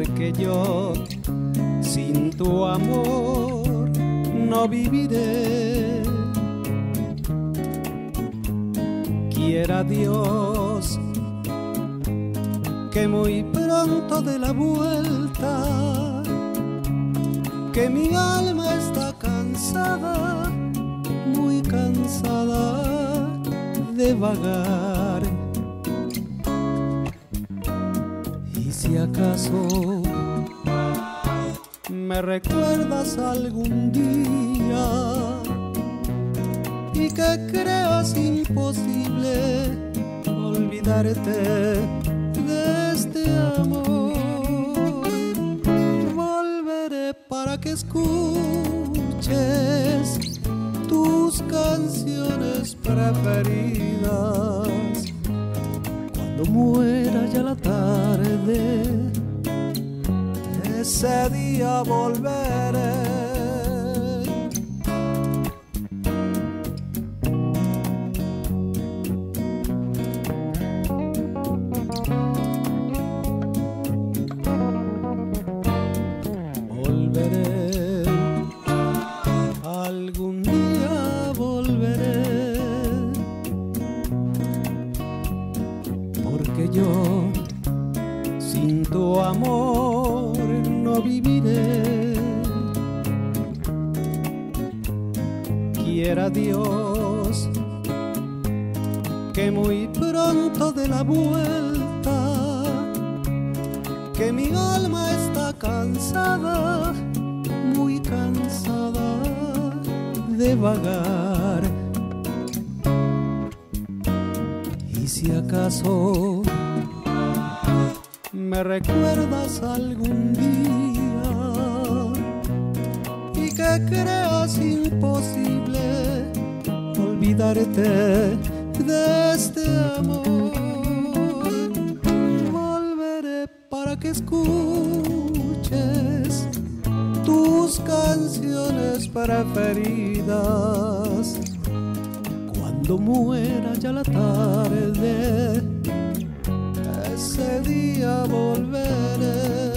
porque yo sin tu amor no viviré. Quiera Dios que muy pronto dé la vuelta, que mi alma está cansada, muy cansada de vagar. Y si acaso me recuerdas algún día y que creas imposible olvidarte de este amor, volveré para que escuches tus canciones preferidas. Cuando muera ya la tarde, ese día volveré. Volveré, algún día volveré, porque yo sin tu amor no viviré. Quiera Dios que muy pronto dé la vuelta, que mi alma está cansada, muy cansada de vagar. Y si acaso me recuerdas algún día y que creas imposible olvidarte de este amor, volveré para que escuches tus canciones preferidas. Cuando muera ya la tarde, ese día volveré.